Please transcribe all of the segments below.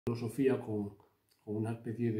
filosofía con una especie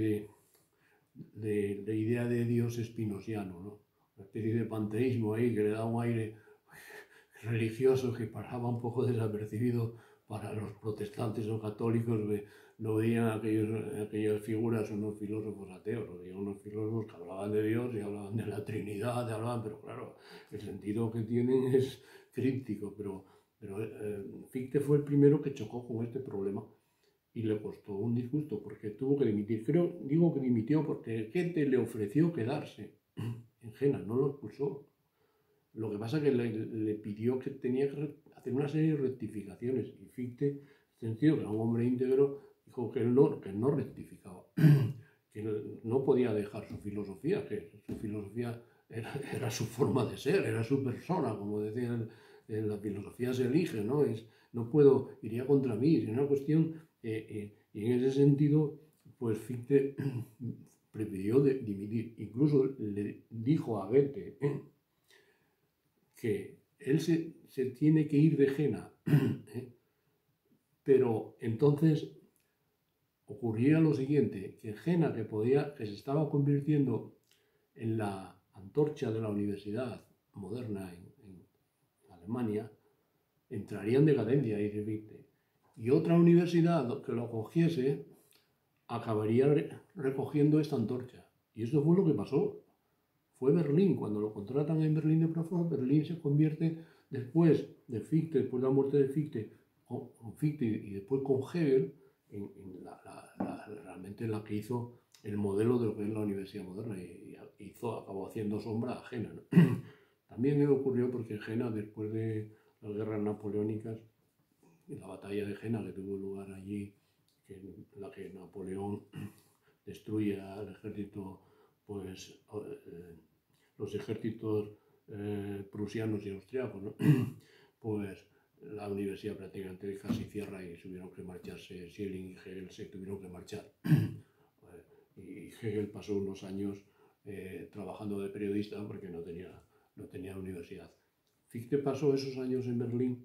de idea de Dios espinosiano, ¿no? Una especie de panteísmo ahí que le da un aire religioso que pasaba un poco desapercibido para los protestantes o católicos. No veían aquellas figuras unos filósofos ateos, veían unos filósofos que hablaban de Dios y hablaban de la Trinidad, pero claro, el sentido que tienen es críptico, pero Fichte fue el primero que chocó con este problema y le costó un disgusto porque tuvo que dimitir. Digo que dimitió porque gente le ofreció quedarse en Jena, no lo expulsó. Lo que pasa es que le pidió que tenía que hacer una serie de rectificaciones y Fichte, sentido que era un hombre íntegro, dijo que él no rectificaba, que no podía dejar su filosofía, que su filosofía era su forma de ser, era su persona, como decían, la filosofía se elige, ¿no? No puedo, iría contra mí, es una cuestión, y en ese sentido, pues Fichte prefirió dimitir, incluso le dijo a Goethe que él se tiene que ir de Jena, pero entonces ocurría lo siguiente, que Jena, que se estaba convirtiendo en la antorcha de la universidad moderna en Alemania, entraría en decadencia, dice Fichte, y otra universidad que lo cogiese acabaría recogiendo esta antorcha. Y esto fue lo que pasó. Fue Berlín, cuando lo contratan en Berlín de profesor, Berlín se convierte después de Fichte, después de la muerte de Fichte, con Fichte y después con Hegel, en realmente la que hizo el modelo de lo que es la universidad moderna y acabó haciendo sombra a Jena, ¿no? También me ocurrió porque Jena, después de las guerras napoleónicas, la batalla de Jena que tuvo lugar allí, en la que Napoleón destruye al ejército, pues los ejércitos prusianos y austriacos, ¿no? Pues la universidad prácticamente casi cierra y tuvieron que marcharse, Schelling y Hegel se tuvieron que marchar. Y Hegel pasó unos años trabajando de periodista porque no tenía universidad. Fichte pasó esos años en Berlín,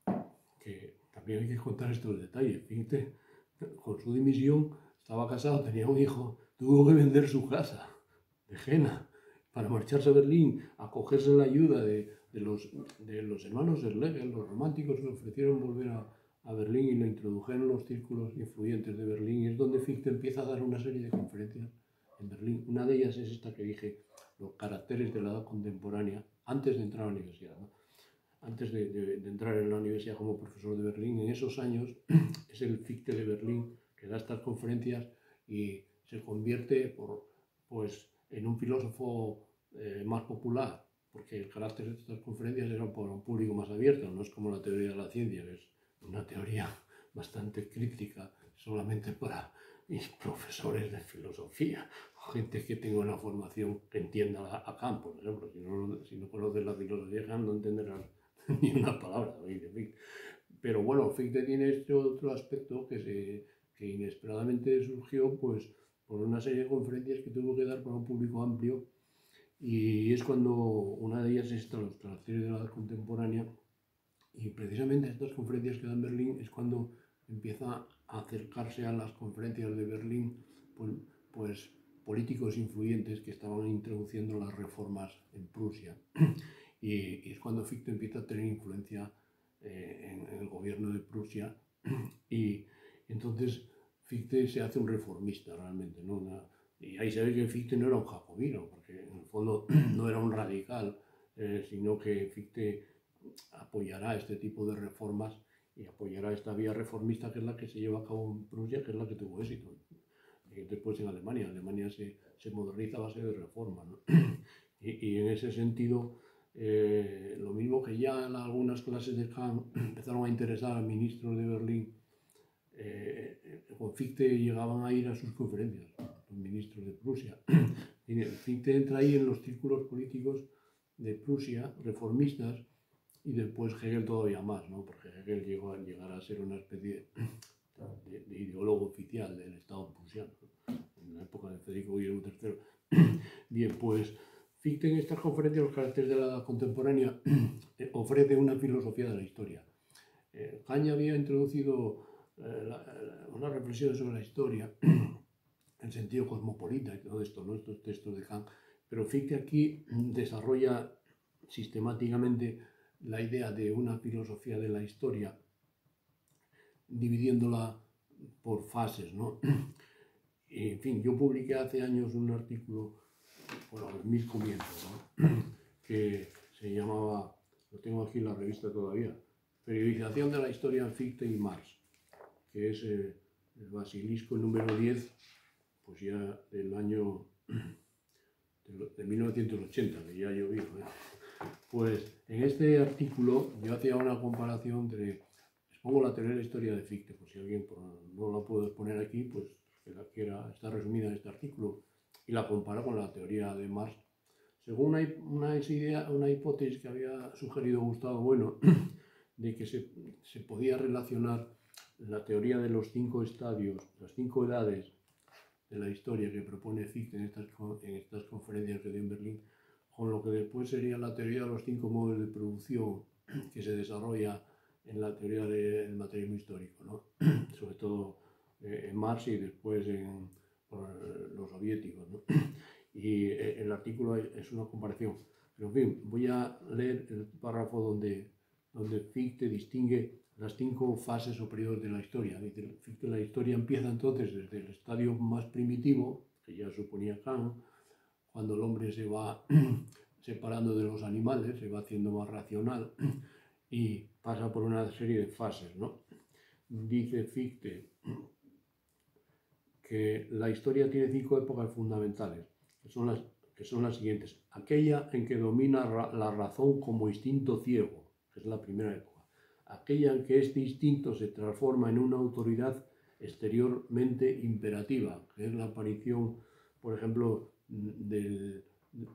que también hay que contar estos detalles. Fichte, con su dimisión, estaba casado, tenía un hijo, tuvo que vender su casa de Jena para marcharse a Berlín, acogerse la ayuda de los hermanos Schlegel, los románticos que le ofrecieron volver a Berlín y lo introdujeron en los círculos influyentes de Berlín. Y es donde Fichte empieza a dar una serie de conferencias en Berlín. Una de ellas es esta que dije, los caracteres de la edad contemporánea, antes de entrar a la universidad, ¿no? Antes de entrar en la universidad como profesor de Berlín. En esos años es el Fichte de Berlín que da estas conferencias y se convierte pues, en un filósofo más popular, porque el carácter de estas conferencias era para un público más abierto, no es como la teoría de la ciencia, que es una teoría bastante críptica, solamente para profesores de filosofía, gente que tenga una formación que entienda a Kant, por ejemplo. Si no conoces la filosofía de Kant no entenderás ni una palabra. Pero bueno, Fichte tiene este otro aspecto que inesperadamente surgió pues, por una serie de conferencias que tuvo que dar para un público amplio, y es cuando una de ellas es los caracteres de la edad contemporánea, y precisamente estas conferencias que da en Berlín es cuando empieza a acercarse a las conferencias de Berlín pues políticos influyentes que estaban introduciendo las reformas en Prusia. Y es cuando Fichte empieza a tener influencia en el gobierno de Prusia, y entonces Fichte se hace un reformista realmente, ¿no? Y ahí se ve que Fichte no era un jacobino, porque en el fondo no era un radical, sino que Fichte apoyará este tipo de reformas y apoyará esta vía reformista que es la que se lleva a cabo en Prusia, que es la que tuvo éxito. Y después en Alemania se moderniza a base de reformas, ¿no? Y en ese sentido, lo mismo que ya en algunas clases de Kant empezaron a interesar a ministros de Berlín, con Fichte llegaban a ir a sus conferencias, los ministros de Prusia. Y Fichte entra ahí en los círculos políticos de Prusia, reformistas, y después Hegel todavía más, ¿no? Porque Hegel llegó a llegar a ser una especie de ideólogo oficial del Estado prusiano, ¿no? En la época de Federico Guillermo III. Bien, pues Fichte en estas conferencias, los caracteres de la edad contemporánea, ofrece una filosofía de la historia. Kant había introducido una reflexión sobre la historia, en sentido cosmopolita y todo esto, ¿no? Estos textos de Kant. Pero Fichte aquí desarrolla sistemáticamente la idea de una filosofía de la historia, dividiéndola por fases, ¿no? Y, en fin, yo publiqué hace años un artículo, bueno, a mis comienzos, ¿no? Que se llamaba, lo tengo aquí en la revista todavía, Periodización de la historia en Fichte y Marx, que es el basilisco número 10, pues ya del año de 1980, que ya llovió, ¿eh? Pues en este artículo yo hacía una comparación entre, expongo la teoría de la historia de Fichte, pues si alguien no la puede poner aquí, pues que la quiera, está resumida en este artículo, y la comparo con la teoría de Marx, según una hipótesis que había sugerido Gustavo Bueno, de que se podía relacionar la teoría de los 5 estadios, las 5 edades de la historia que propone Fichte en estas conferencias que dio en Berlín, con lo que después sería la teoría de los 5 modos de producción que se desarrolla en la teoría del materialismo histórico, ¿no? Sobre todo en Marx y después por los soviéticos, ¿no? Y el artículo es una comparación. Pero en fin, voy a leer el párrafo donde Fichte distingue las 5 fases o periodos de la historia. Dice Fichte, la historia empieza entonces desde el estadio más primitivo, que ya suponía Kant, cuando el hombre se va separando de los animales, se va haciendo más racional y pasa por una serie de fases, ¿no? Dice Fichte que la historia tiene 5 épocas fundamentales, que son las siguientes. Aquella en que domina la razón como instinto ciego, que es la primera época. Aquella en que este instinto se transforma en una autoridad exteriormente imperativa, que es la aparición, por ejemplo, del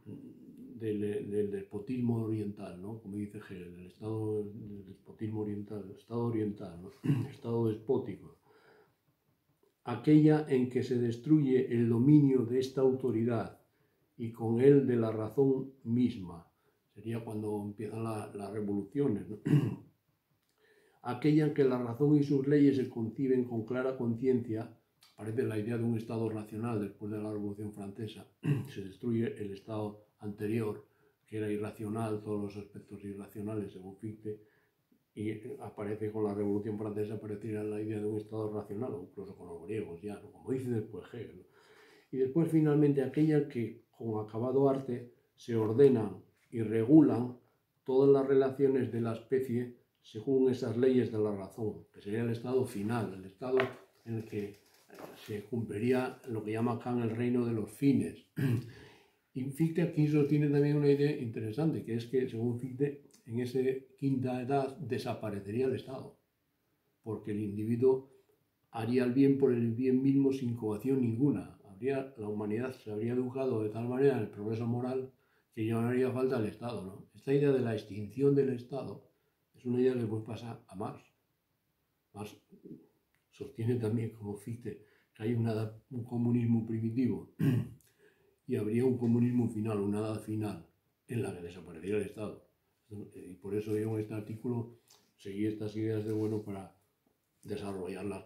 despotismo oriental, ¿no? Como dice Hegel, el estado del despotismo oriental, el estado oriental, ¿no? Estado despótico. Aquella en que se destruye el dominio de esta autoridad y con él de la razón misma. Sería cuando empiezan las revoluciones, ¿no? Aquella en que la razón y sus leyes se conciben con clara conciencia. Aparece la idea de un estado racional después de la Revolución Francesa. Se destruye el estado anterior, que era irracional, todos los aspectos irracionales, según Fichte, y aparece con la Revolución Francesa, aparecería la idea de un estado racional, o incluso con los griegos ya, ¿no? Como dice después Hegel. Y después finalmente aquella que con acabado arte se ordenan y regulan todas las relaciones de la especie según esas leyes de la razón, que sería el estado final, el estado en el que se cumpliría lo que llama Kant el reino de los fines. Y Fichte aquí sostiene también una idea interesante, que es que según Fichte, en esa quinta edad desaparecería el Estado, porque el individuo haría el bien por el bien mismo sin coacción ninguna. La humanidad se habría educado de tal manera en el progreso moral que ya no haría falta el Estado, ¿no? Esta idea de la extinción del Estado es una idea que después pasa a Marx. Marx sostiene también, como Fichte, que hay un comunismo primitivo y habría un comunismo final, una edad final, en la que desaparecería el Estado. Y por eso yo en este artículo seguí estas ideas de Bueno para desarrollarlas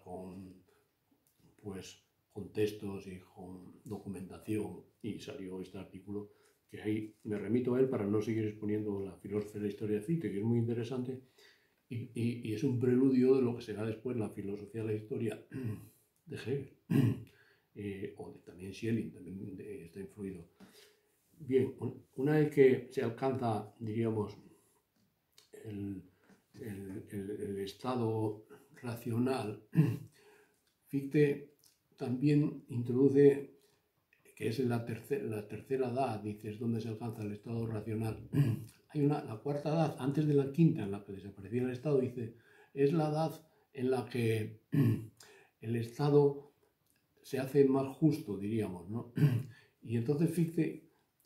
con textos y con documentación, y salió este artículo que ahí me remito a él para no seguir exponiendo la filosofía de la historia de Fichte, que es muy interesante y es un preludio de lo que será después la filosofía de la historia de Hegel. O también Schelling, también está influido. Bien, una vez que se alcanza, diríamos, el estado racional, Fichte también introduce, que es la tercera edad, dices, donde se alcanza el estado racional. Hay la cuarta edad, antes de la quinta, en la que desaparecía el estado, dice, es la edad en la que el estado se hace más justo, diríamos, ¿no? Y entonces Fichte,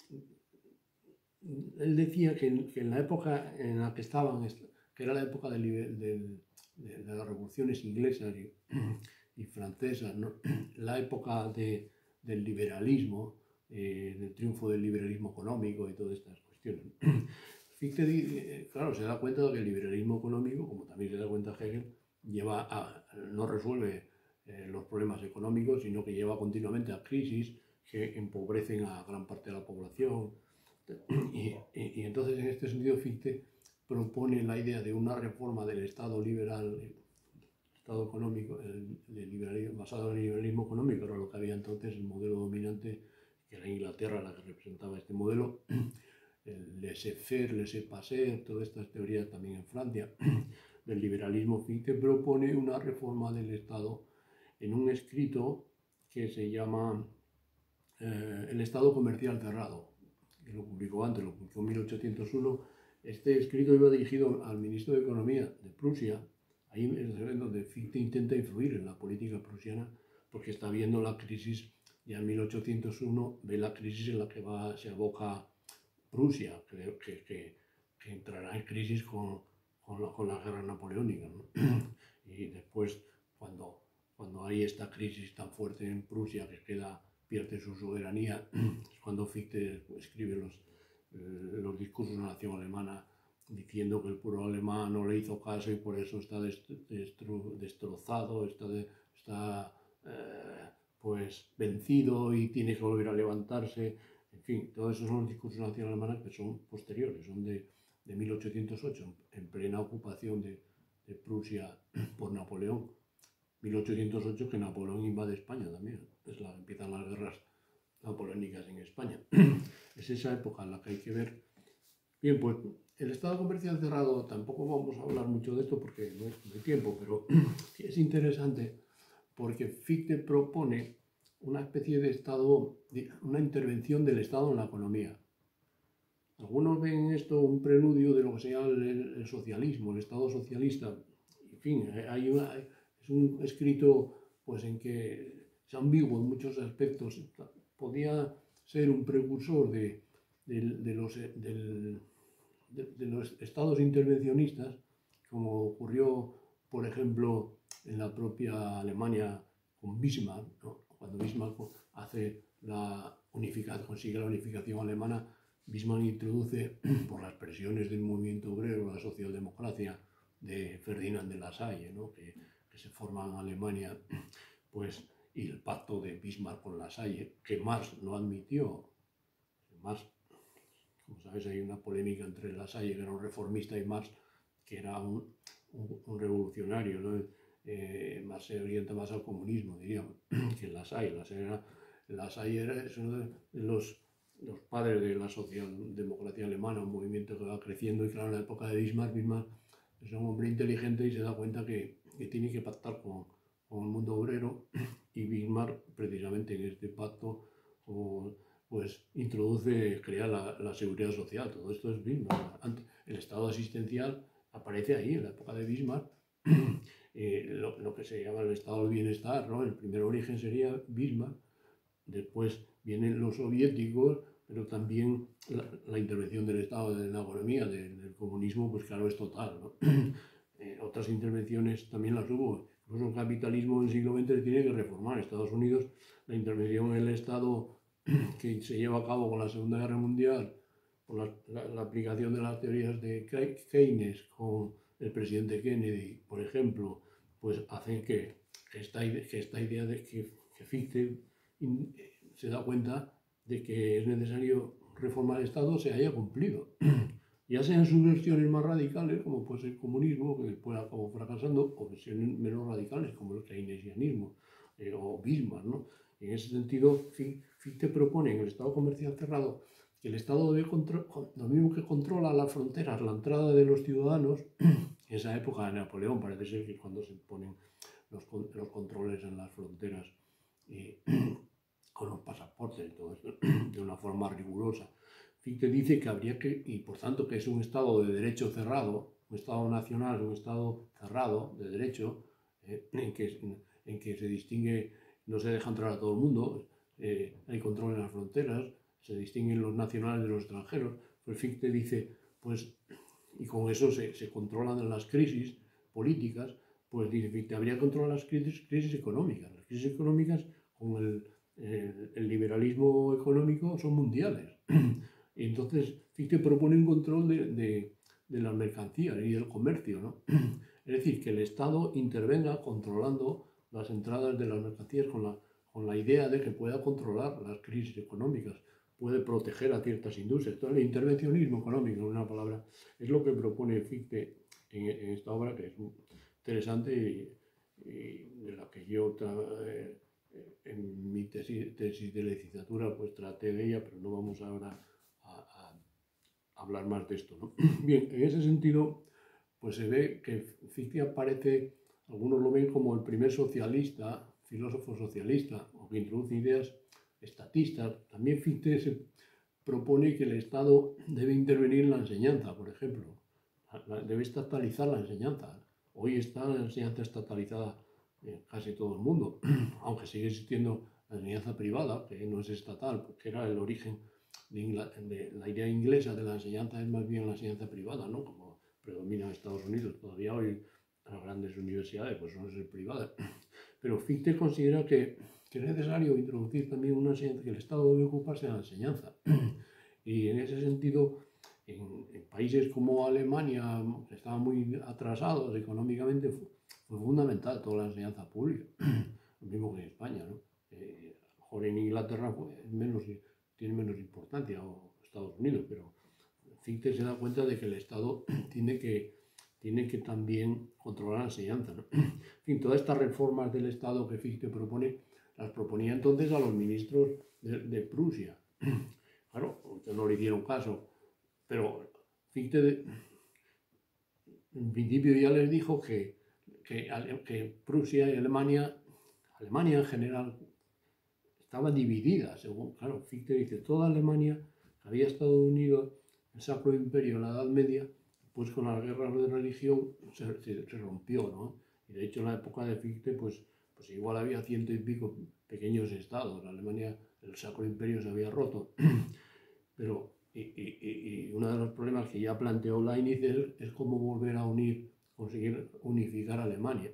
él decía que en la época en la que estaban, que era la época de las revoluciones inglesas y francesas, ¿no? La época del liberalismo, del triunfo del liberalismo económico y todas estas cuestiones. Fichte, claro, se da cuenta de que el liberalismo económico, como también se da cuenta Hegel, no resuelve los problemas económicos, sino que lleva continuamente a crisis que empobrecen a gran parte de la población. Y entonces, en este sentido, Fichte propone la idea de una reforma del Estado liberal, Estado económico, basado en el liberalismo económico, era lo que había entonces, el modelo dominante, que era Inglaterra la que representaba este modelo, el laissez-faire, laissez-passer, todas estas teorías también en Francia, del liberalismo. Fichte propone una reforma del Estado en un escrito que se llama El Estado Comercial Cerrado, que lo publicó antes, lo publicó en 1801. Este escrito iba dirigido al ministro de Economía de Prusia. Ahí es donde Fichte intenta influir en la política prusiana, porque está viendo la crisis, ya en 1801 ve la crisis en la que se aboca Prusia, que entrará en crisis con la guerra napoleónica, ¿no? Y después, cuando hay esta crisis tan fuerte en Prusia que pierde su soberanía, es cuando Fichte escribe los discursos de la nación alemana, diciendo que el pueblo alemán no le hizo caso y por eso está destrozado, está pues vencido y tiene que volver a levantarse. En fin, todos esos son los discursos de la nación alemana que son posteriores, son de 1808, en plena ocupación de Prusia por Napoleón. 1808, que Napoleón invade España también, empiezan las guerras napoleónicas en España. Es esa época en la que hay que ver. Bien, pues el Estado comercial cerrado, tampoco vamos a hablar mucho de esto porque no hay tiempo, pero es interesante porque Fichte propone una especie de Estado, una intervención del Estado en la economía. Algunos ven esto un preludio de lo que se llama el socialismo, el Estado socialista. En fin, es un escrito pues, en que es ambiguo en muchos aspectos. Podía ser un precursor de los estados intervencionistas, como ocurrió, por ejemplo, en la propia Alemania con Bismarck, ¿no? Cuando Bismarck consigue la unificación alemana, Bismarck introduce, por las presiones del movimiento obrero, la socialdemocracia de Ferdinand de Lasalle, ¿no? que se forma en Alemania, pues, y el pacto de Bismarck con Lasalle, que Marx no admitió. Marx, como sabes, hay una polémica entre Lasalle, que era un reformista, y Marx, que era un revolucionario, ¿no? Marx se orienta más al comunismo, diríamos, que Lasalle. Lasalle es uno de los padres de la socialdemocracia alemana, un movimiento que va creciendo, y claro, en la época de Bismarck es un hombre inteligente y se da cuenta que tiene que pactar con el mundo obrero, y Bismarck, precisamente en este pacto, pues crea la seguridad social. Todo esto es Bismarck. El Estado asistencial aparece ahí, en la época de Bismarck, lo que se llama el Estado del Bienestar, ¿no? El primer origen sería Bismarck. Después vienen los soviéticos, pero también la intervención del Estado en la economía, del comunismo, pues claro, es total, ¿no? Otras intervenciones también las hubo. Incluso el capitalismo del siglo XX tiene que reformar. Estados Unidos, la intervención en el Estado que se lleva a cabo con la Segunda Guerra Mundial, por la aplicación de las teorías de Keynes con el presidente Kennedy, por ejemplo, pues hacen que esta idea de que Fichte se da cuenta de que es necesario reformar el Estado se haya cumplido. Ya sean sus versiones más radicales, como puede ser el comunismo, que después acabó fracasando, o versiones menos radicales, como el keynesianismo o Bismarck, ¿no? En ese sentido, Fichte propone en el Estado comercial cerrado que el Estado debe lo mismo que controla las fronteras, la entrada de los ciudadanos. En esa época de Napoleón parece ser que es cuando se ponen los controles en las fronteras con los pasaportes y todo esto, de una forma rigurosa. Fichte dice que habría y por tanto que es un Estado de derecho cerrado, un Estado nacional, un Estado cerrado de derecho, en que se distingue, no se deja entrar a todo el mundo, hay control en las fronteras, se distinguen los nacionales de los extranjeros. Pues Fichte dice, pues, y con eso se controlan las crisis políticas, pues dice Fichte, habría que controlar las crisis económicas. Las crisis económicas con el liberalismo económico son mundiales. Y entonces Fichte propone un control de las mercancías y del comercio, ¿no? Es decir, que el Estado intervenga controlando las entradas de las mercancías con la idea de que pueda controlar las crisis económicas, puede proteger a ciertas industrias. Entonces, el intervencionismo económico, en una palabra, es lo que propone Fichte en esta obra, que es interesante y de la que yo en mi tesis de licenciatura pues traté de ella, pero no vamos ahora a hablar más de esto, ¿no? Bien, en ese sentido, pues se ve que Fichte aparece, algunos lo ven como el primer socialista, filósofo socialista, o que introduce ideas estatistas. También Fichte se propone que el Estado debe intervenir en la enseñanza, por ejemplo. Debe estatalizar la enseñanza. Hoy está la enseñanza estatalizada en casi todo el mundo, aunque sigue existiendo la enseñanza privada, que no es estatal, porque era el origen de la idea inglesa de la enseñanza, es más bien la enseñanza privada, ¿no? Como predomina en Estados Unidos. Todavía hoy las grandes universidades pues son privadas. Pero Fichte considera que es necesario introducir también una enseñanza, que el Estado debe ocuparse de la enseñanza. Y en ese sentido, en países como Alemania, que estaban muy atrasados económicamente, fue fundamental toda la enseñanza pública, lo mismo que en España, ¿no? Mejor en Inglaterra tiene menos importancia, o Estados Unidos, pero Fichte se da cuenta de que el Estado tiene que también controlar la enseñanza, ¿no? En fin, todas estas reformas del Estado que Fichte propone, las proponía entonces a los ministros de Prusia. Claro, que no le hicieron caso, pero Fichte en principio ya les dijo que Prusia y Alemania en general, estaba dividida, según, claro, Fichte dice, toda Alemania había estado unida el Sacro Imperio en la Edad Media, pues con las guerras de religión se rompió, ¿no? Y de hecho en la época de Fichte, pues igual había 100 y pico pequeños estados, la Alemania, el Sacro Imperio se había roto, pero y uno de los problemas que ya planteó Leibniz es cómo volver a conseguir unificar Alemania.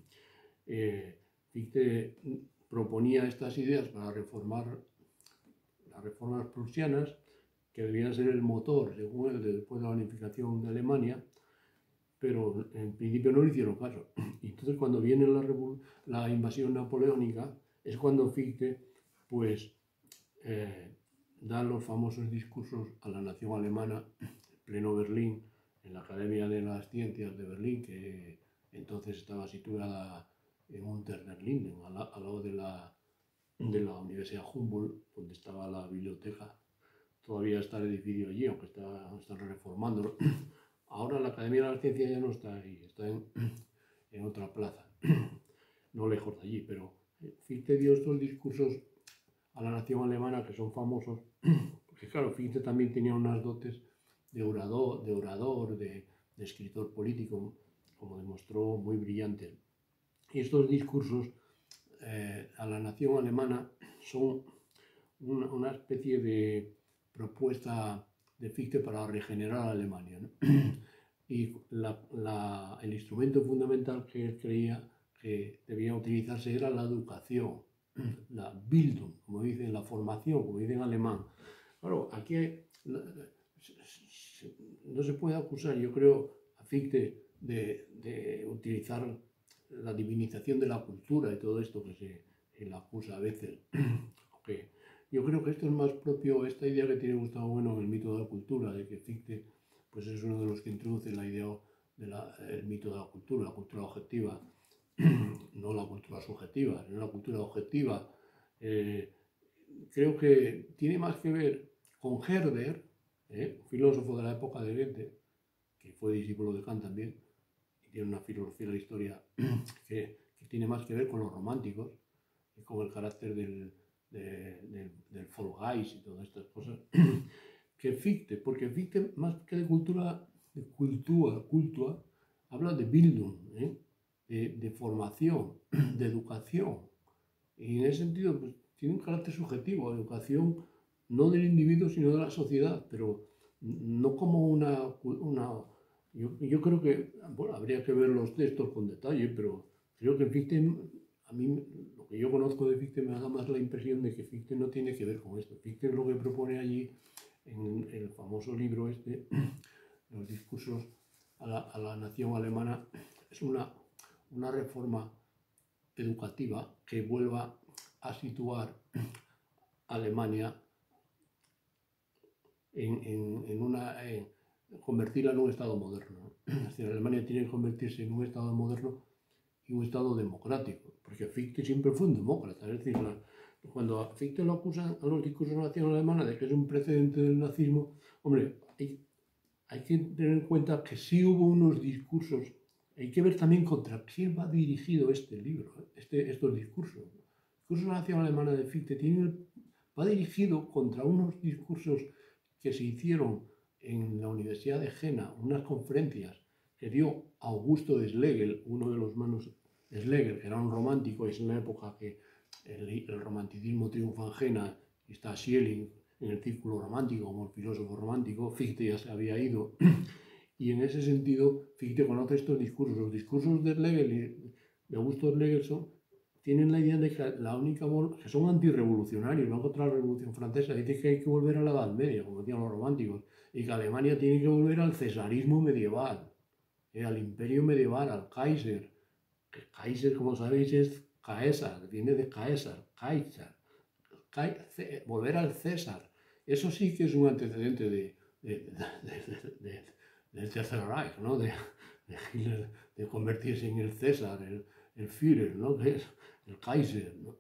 Fichte proponía estas ideas para reformar las reformas prusianas, que debían ser el motor, según él, después de la unificación de Alemania, pero en principio no le hicieron caso. Y entonces cuando viene la invasión napoleónica, es cuando Fichte pues, da los famosos discursos a la nación alemana en pleno Berlín, en la Academia de las Ciencias de Berlín, que entonces estaba situada en Unter den Linden, al lado de la Universidad Humboldt, donde estaba la biblioteca. Todavía está el edificio allí, aunque están reformándolo. Ahora la Academia de las Ciencias ya no está ahí, está en otra plaza, no lejos de allí, pero Fichte dio estos discursos a la nación alemana que son famosos, porque claro, Fichte también tenía unas dotes de orador, de escritor político, como demostró, muy brillante. Y estos discursos a la nación alemana son una especie de propuesta de Fichte para regenerar Alemania, ¿no? Y el instrumento fundamental que él creía que debía utilizarse era la educación, la Bildung, como dicen, la formación, como dicen en alemán. Claro, aquí no se puede acusar, yo creo, a Fichte de utilizar la divinización de la cultura y todo esto que se le acusa a veces. Okay. Yo creo que esto es más propio, esta idea que tiene Gustavo Bueno en el mito de la cultura, de que Fichte pues es uno de los que introduce la idea del mito de la cultura objetiva, no la cultura subjetiva, sino la cultura objetiva. Creo que tiene más que ver con Herder, un filósofo de la época de Goethe, que fue discípulo de Kant también, y tiene una filosofía de la historia que tiene más que ver con los románticos y con el carácter del Volksgeist y todas estas cosas, que Fichte, porque Fichte más que de cultura, habla de Bildung, de formación, de educación, y en ese sentido pues, tiene un carácter subjetivo, educación no del individuo sino de la sociedad, pero no como yo creo que, bueno, habría que ver los textos con detalle, pero creo que Fichte, a mí lo que yo conozco de Fichte me da más la impresión de que Fichte no tiene que ver con esto. Fichte lo que propone allí en el famoso libro los discursos a la nación alemana, es una reforma educativa que vuelva a situar a Alemania convertirla en un Estado moderno. Es decir, Alemania tiene que convertirse en un Estado moderno y un Estado democrático, porque Fichte siempre fue un demócrata. Es decir, cuando a Fichte lo acusan a los discursos nacionales alemanes de que es un precedente del nazismo, hombre, hay que tener en cuenta que sí hubo unos discursos. Hay que ver también contra quién va dirigido este libro, estos discursos. El discurso de la nación alemana de Fichte va dirigido contra unos discursos que se hicieron en la Universidad de Jena, unas conferencias que dio Augusto Schlegel, uno de los manos de Schlegel, que era un romántico, es en la época que el romanticismo triunfa en Jena, y está Schelling en el círculo romántico como el filósofo romántico. Fichte ya se había ido. Y en ese sentido, Fichte conoce estos discursos. Los discursos de Schlegel y de Augusto Schlegel tienen la idea de que son antirrevolucionarios, van contra la Revolución Francesa. Dicen que hay que volver a la Edad Media, como decían los románticos, y que Alemania tiene que volver al cesarismo medieval, al imperio medieval, al Kaiser. El Kaiser, como sabéis, es Caesar, viene de Caesar, Kaiser. Volver al César. Eso sí que es un antecedente del Tercer Reich, ¿no? de Hitler, de convertirse en el César, el Führer, ¿no? Que es el Kaiser, ¿no?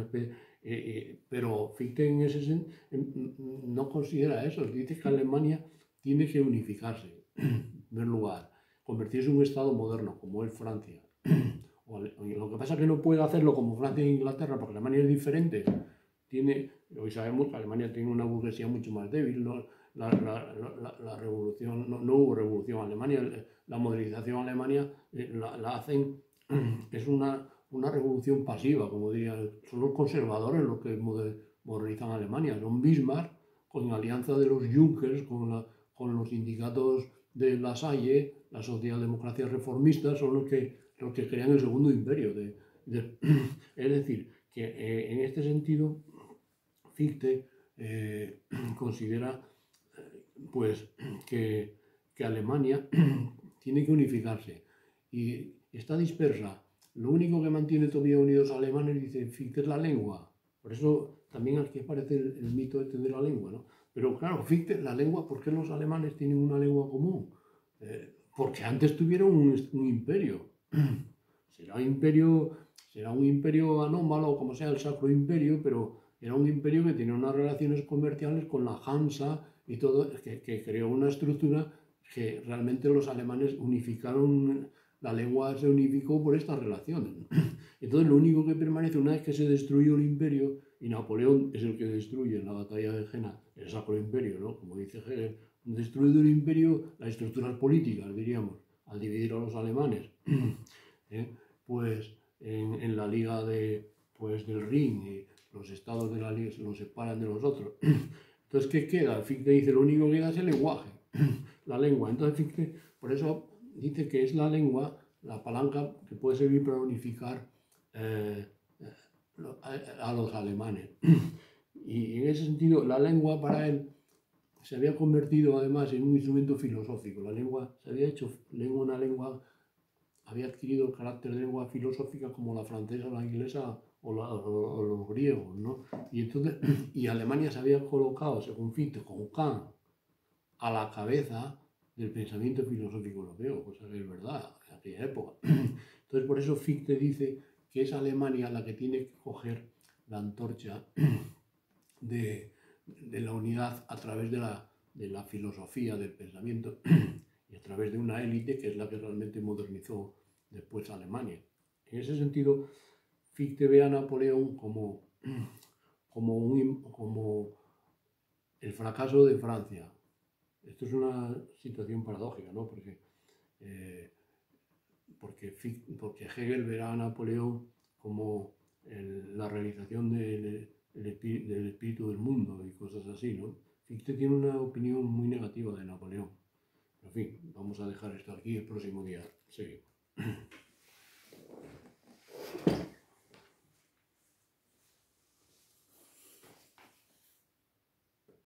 Pero Fichte en ese no considera eso. Dice que Alemania tiene que unificarse, en primer lugar, convertirse en un Estado moderno, como es Francia. Lo que pasa es que no puede hacerlo como Francia e Inglaterra, porque Alemania es diferente. Hoy sabemos que Alemania tiene una burguesía mucho más débil, ¿no? La revolución, no hubo revolución en Alemania, la modernización en Alemania la hacen, es una revolución pasiva, como dirían, son los conservadores los que modernizan Alemania, son Bismarck, con alianza de los Junkers, con los sindicatos de La Salle, las socialdemocracias reformistas, son los que crean el segundo imperio. Es decir, que en este sentido, Fichte considera pues que Alemania tiene que unificarse y está dispersa. Lo único que mantiene todavía unidos a alemanes, dice Fichte, es la lengua. Por eso también aquí aparece el mito este de la lengua, ¿no? Pero claro, Fichte, la lengua, ¿por qué los alemanes tienen una lengua común? Porque antes tuvieron un imperio. Será un imperio anómalo, como sea el Sacro Imperio, pero era un imperio que tenía unas relaciones comerciales con la Hansa y todo, que creó una estructura que realmente los alemanes unificaron, la lengua se unificó por estas relaciones. Entonces lo único que permanece una vez que se destruyó el imperio, y Napoleón es el que destruye en la batalla de Jena el Sacro Imperio, ¿no? Como dice Hegel, destruido el imperio, las estructuras políticas, diríamos, al dividir a los alemanes. Pues en la liga del Rin, los estados de la liga se los separan de los otros. Entonces, ¿qué queda? Fichte dice, lo único que queda es el lenguaje, la lengua. Entonces, Fichte, por eso dice que es la lengua la palanca que puede servir para unificar a los alemanes. Y en ese sentido, la lengua para él se había convertido además en un instrumento filosófico. La lengua se había hecho había adquirido el carácter de lengua filosófica como la francesa, la inglesa o los griegos, ¿no? Y Alemania se había colocado, según Fichte, con Kant, a la cabeza del pensamiento filosófico europeo, cosa que es verdad en aquella época. Entonces, por eso Fichte dice que es Alemania la que tiene que coger la antorcha de la unidad a través de la filosofía, del pensamiento, y a través de una élite que es la que realmente modernizó después Alemania. En ese sentido, Fichte ve a Napoleón como el fracaso de Francia. Esto es una situación paradójica, ¿no? Porque Hegel verá a Napoleón como la realización del espíritu del mundo y cosas así, ¿no? Fichte tiene una opinión muy negativa de Napoleón. En fin, vamos a dejar esto aquí, el próximo día seguimos.